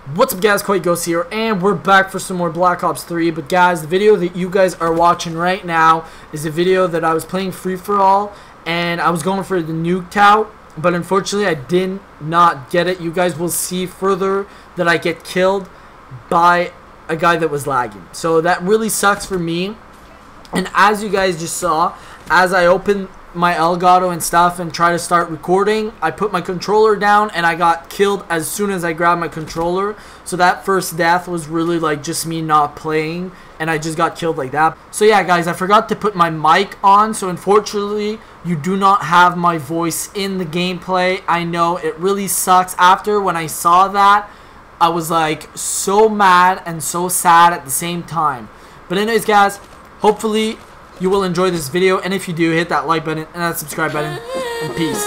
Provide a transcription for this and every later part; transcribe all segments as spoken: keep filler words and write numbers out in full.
What's up guys, Quite here, and we're back for some more Black Ops three. But guys, the video that you guys are watching right now is a video that I was playing free-for-all, and I was going for the nuked out, but unfortunately I did not get it. You guys will see further that I get killed by a guy that was lagging. So that really sucks for me. And as you guys just saw, as I opened my Elgato and stuff and try to start recording, I put my controller down and I got killed as soon as I grabbed my controller. So that first death was really like just me not playing, and I just got killed like that. So yeah guys, I forgot to put my mic on, so unfortunately you do not have my voice in the gameplay. I know it really sucks. After when I saw that, I was like so mad and so sad at the same time. But anyways guys, hopefully you will enjoy this video, and if you do, hit that like button and that subscribe button, and peace.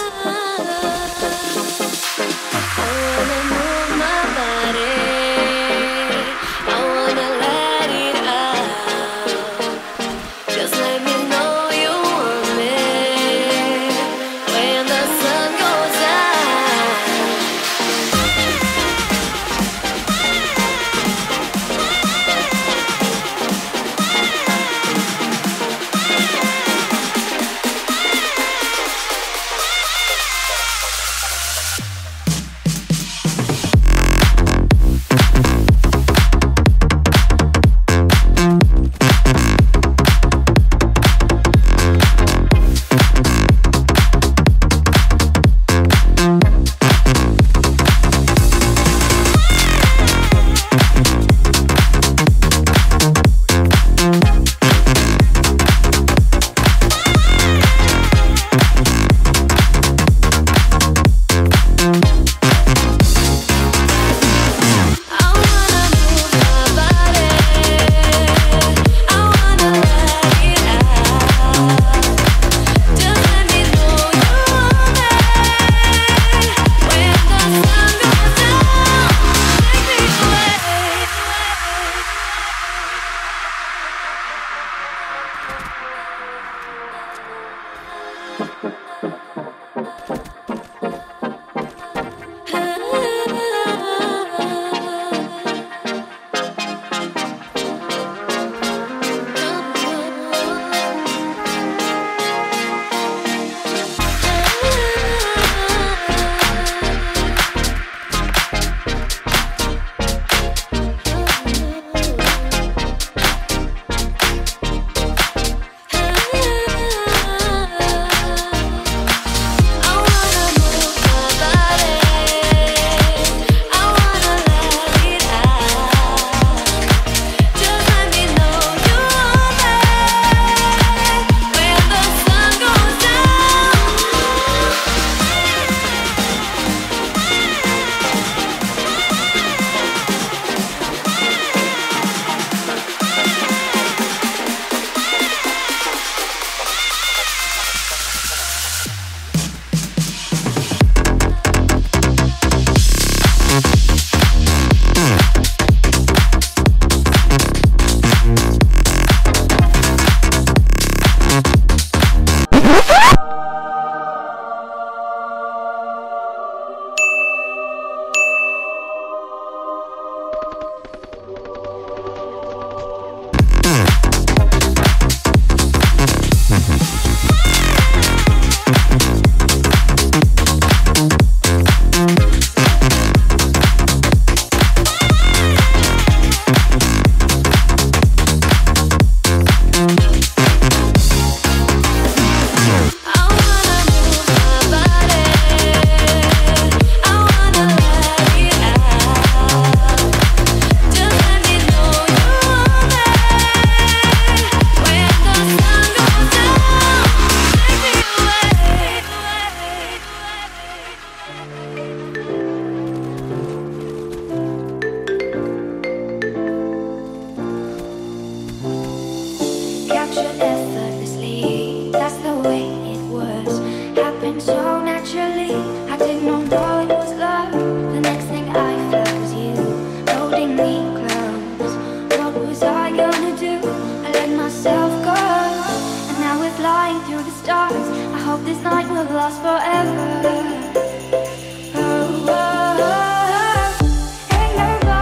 Lost forever. Oh, oh, oh. Ain't nobody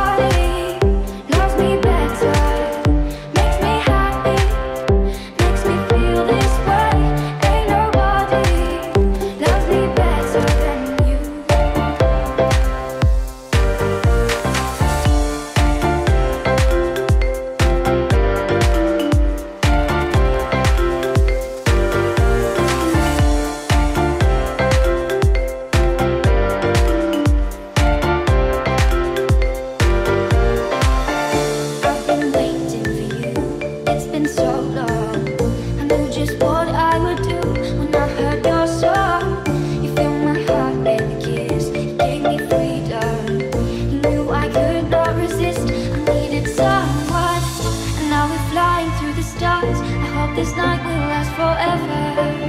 this night will last forever.